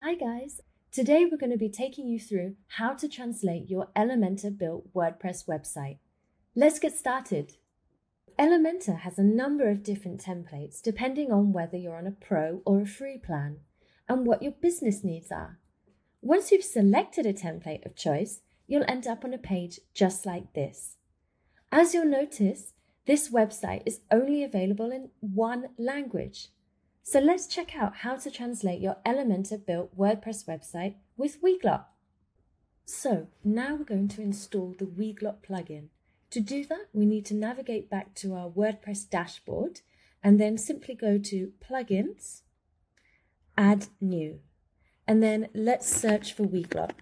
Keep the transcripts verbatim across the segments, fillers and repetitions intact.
Hi guys! Today we're going to be taking you through how to translate your Elementor built WordPress website. Let's get started. Elementor has a number of different templates depending on whether you're on a pro or a free plan and what your business needs are. Once you've selected a template of choice, you'll end up on a page just like this. As you'll notice, this website is only available in one language. So let's check out how to translate your Elementor built WordPress website with Weglot. So now we're going to install the Weglot plugin. To do that, we need to navigate back to our WordPress dashboard and then simply go to Plugins, Add New, and then let's search for Weglot.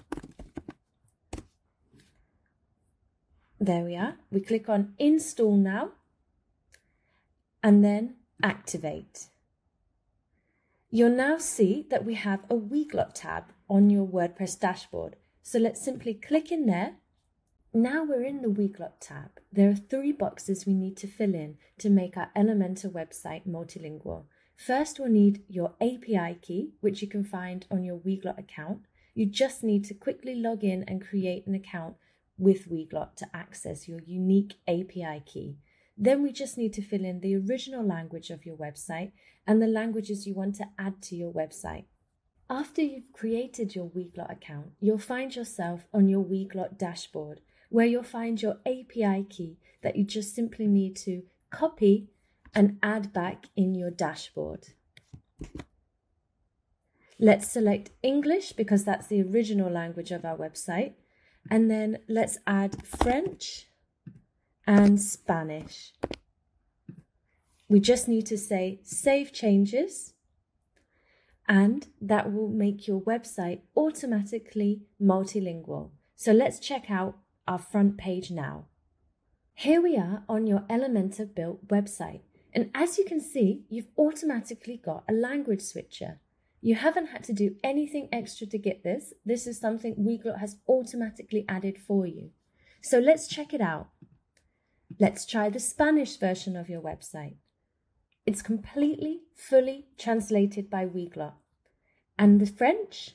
There we are. We click on Install Now and then Activate. You'll now see that we have a Weglot tab on your WordPress dashboard. So let's simply click in there. Now we're in the Weglot tab. There are three boxes we need to fill in to make our Elementor website multilingual. First, we'll need your A P I key, which you can find on your Weglot account. You just need to quickly log in and create an account with Weglot to access your unique A P I key. Then we just need to fill in the original language of your website and the languages you want to add to your website. After you've created your Weglot account, you'll find yourself on your Weglot dashboard, where you'll find your A P I key that you just simply need to copy and add back in your dashboard. Let's select English because that's the original language of our website. And then let's add French and Spanish. We just need to say Save Changes, and that will make your website automatically multilingual. So let's check out our front page now. Here we are on your Elementor built website, and as you can see, you've automatically got a language switcher. You haven't had to do anything extra to get this. This is something Weglot has automatically added for you. So let's check it out. Let's try the Spanish version of your website. It's completely, fully translated by Weglot. And the French?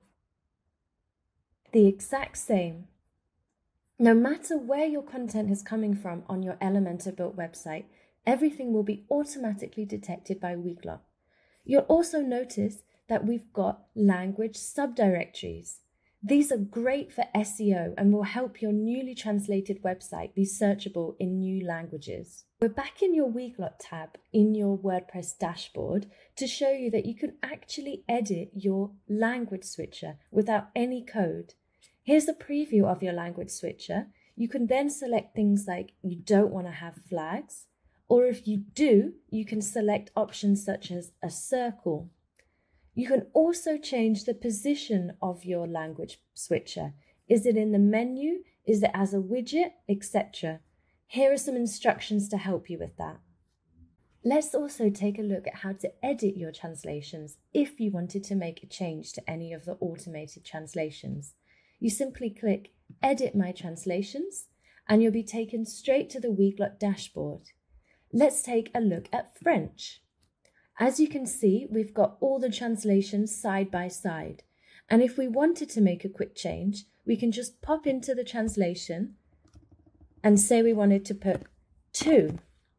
The exact same. No matter where your content is coming from on your Elementor built website, everything will be automatically detected by Weglot. You'll also notice that we've got language subdirectories. These are great for S E O and will help your newly translated website be searchable in new languages. We're back in your Weglot tab in your WordPress dashboard to show you that you can actually edit your language switcher without any code. Here's a preview of your language switcher. You can then select things like you don't want to have flags, or if you do, you can select options such as a circle. You can also change the position of your language switcher. Is it in the menu? Is it as a widget, et cetera? Here are some instructions to help you with that. Let's also take a look at how to edit your translations if you wanted to make a change to any of the automated translations. You simply click Edit My Translations and you'll be taken straight to the Weglot dashboard. Let's take a look at French. As you can see, we've got all the translations side by side. And if we wanted to make a quick change, we can just pop into the translation and say we wanted to put two.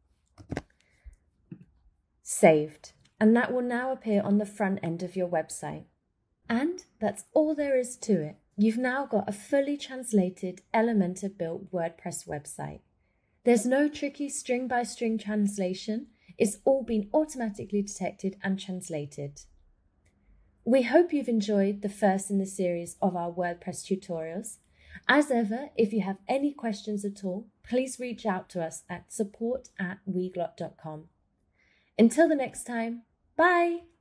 Saved. And that will now appear on the front end of your website. And that's all there is to it. You've now got a fully translated Elementor built WordPress website. There's no tricky string by string translation. It's all been automatically detected and translated. We hope you've enjoyed the first in the series of our WordPress tutorials. As ever, if you have any questions at all, please reach out to us at support at weglot dot com. Until the next time, bye!